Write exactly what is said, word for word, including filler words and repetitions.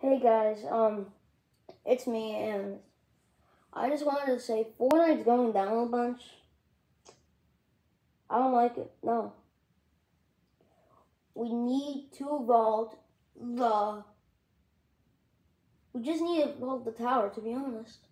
Hey guys, um, it's me, and I just wanted to say Fortnite's going down a bunch. I don't like it. No, we need to vault the. We just need to vault the tower, to be honest.